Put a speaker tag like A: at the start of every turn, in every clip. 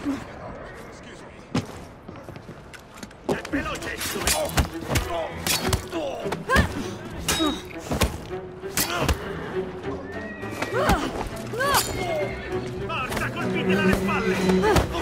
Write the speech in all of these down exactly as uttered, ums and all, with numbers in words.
A: Forza, colpitela alle spalle!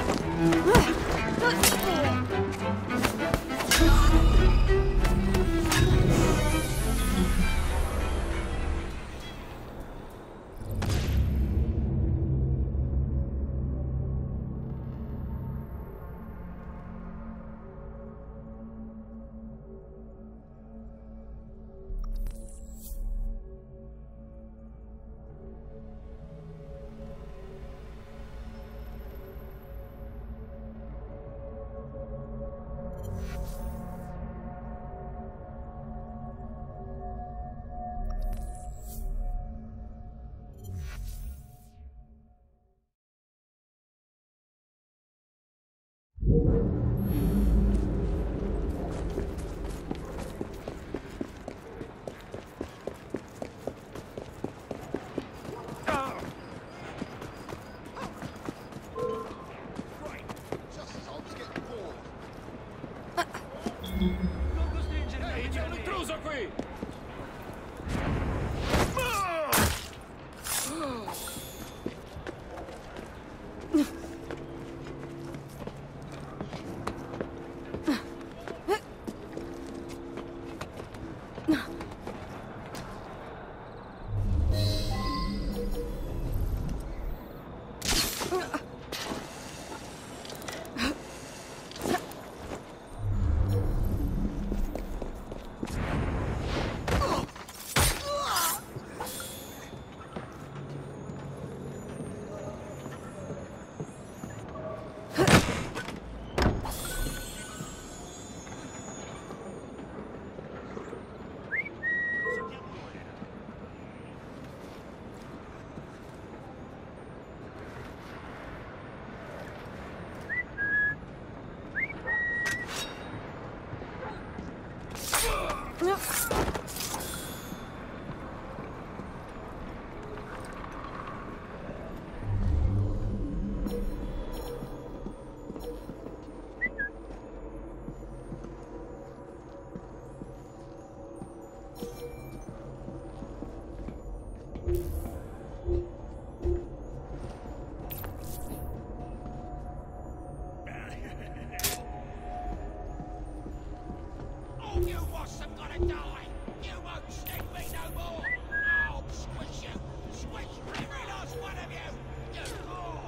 B: Non costringermi, c'è un intruso qui!
C: You wasn't gonna die! You won't sting me no more! I'll squish you! Squish every last one of you! You whore!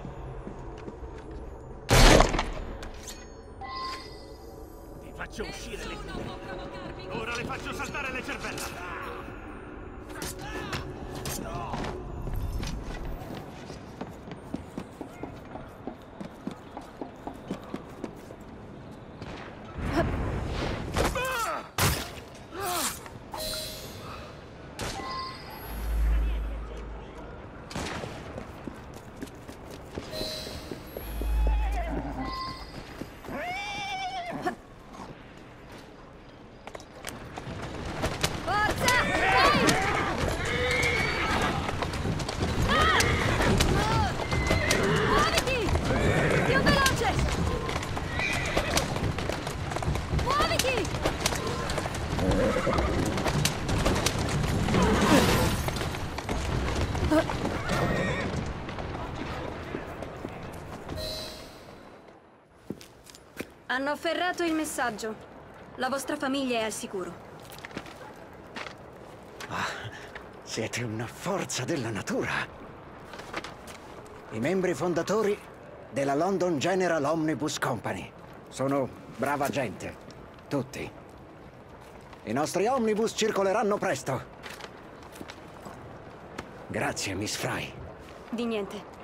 A: Ti faccio uscire le tue. Ora le faccio saltare le cervella!
D: Hanno afferrato il messaggio. La vostra famiglia è al sicuro.
E: Ah, siete una forza della natura. I membri fondatori della London General Omnibus Company. Sono brava gente. Tutti. I nostri omnibus circoleranno presto. Grazie, Miss Fry.
D: Di niente.